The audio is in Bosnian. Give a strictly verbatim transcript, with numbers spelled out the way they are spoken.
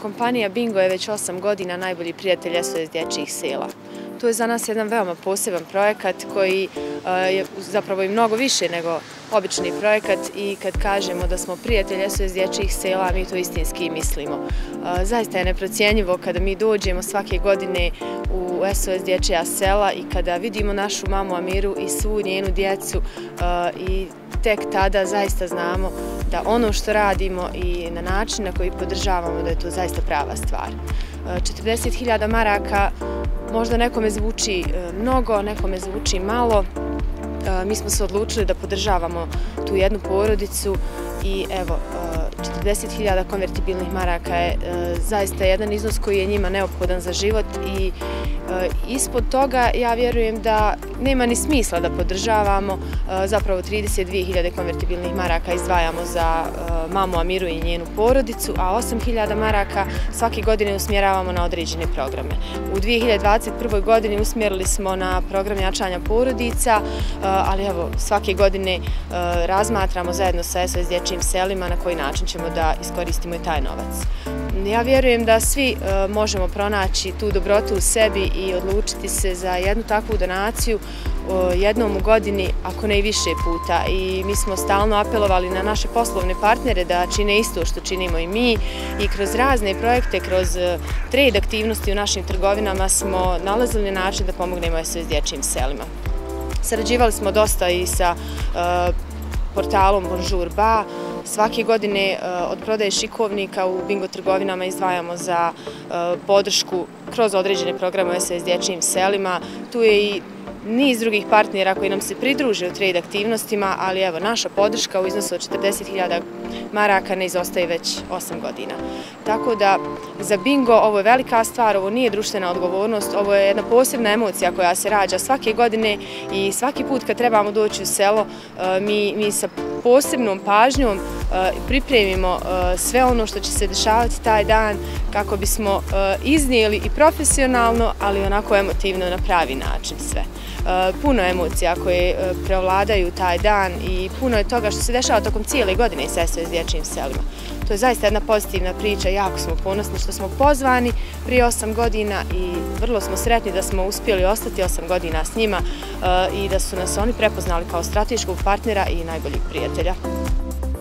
kompanija Bingo je već osam godina najbolji prijatelj S O S dječjih sela. To je za nas jedan veoma poseban projekat koji je zapravo i mnogo više nego obični projekat i kad kažemo da smo prijatelj S O S dječjih sela, mi to istinski mislimo. Zaista je neprocjenjivo kada mi dođemo svake godine u S O S dječja sela i kada vidimo našu mamu Amiru i svu njenu djecu i tek tada zaista znamo da ono što radimo i na način na koji podržavamo da je to zaista prava stvar. četrdeset hiljada maraka možda nekome zvuči mnogo, nekome zvuči malo. Mi smo se odlučili da podržavamo tu jednu porodicu i evo, četrdeset hiljada konvertibilnih maraka je zaista jedan iznos koji je njima neophodan za život i ispod toga ja vjerujem da nema ni smisla da podržavamo, zapravo trideset dvije hiljade konvertibilnih maraka izdvajamo za mamu Amiru i njenu porodicu, a osam hiljada maraka svake godine usmjeravamo na određene programe. U dvije hiljade dvadeset prvoj godini usmjerili smo na program jačanja porodica, ali evo svake godine razmatramo zajedno sa S O S dječjim selima na koji način ćemo da iskoristimo i taj novac. Ja vjerujem da svi možemo pronaći tu dobrotu u sebi i odlučiti se za jednu takvu donaciju jednom u godini, ako ne i više puta. I mi smo stalno apelovali na naše poslovne partnere da čine isto što činimo i mi i kroz razne projekte, kroz trade aktivnosti u našim trgovinama smo nalazili način da pomognemo S O S dječjim selima. Sarađivali smo dosta i sa portalom Bonjour Ba. Svake godine od prodaje šikovnika u bingo trgovinama izdvajamo za podršku kroz određene programe S O S dječjim selima. Tu je i niz drugih partnera koji nam se pridruže u trade aktivnostima, ali evo, naša podrška u iznosu od četrdeset hiljada maraka ne izostaje već osam godina. Tako da za bingo ovo je velika stvar, ovo nije društvena odgovornost, ovo je jedna posebna emocija koja se rađa svake godine i svaki put kad trebamo doći u selo, mi, mi sa posebnom pažnjom pripremimo sve ono što će se dešavati taj dan kako bismo iznijeli i profesionalno, ali onako emotivno na pravi način sve. Puno emocija koje prevladaju taj dan i puno je toga što se dešava tokom cijele godine sa S O S dječjim selima. To je zaista jedna pozitivna priča, jako smo ponosni što smo pozvani prije osam godina i vrlo smo sretni da smo uspjeli ostati osam godina s njima i da su nas oni prepoznali kao strateškog partnera i najboljeg prijatelja.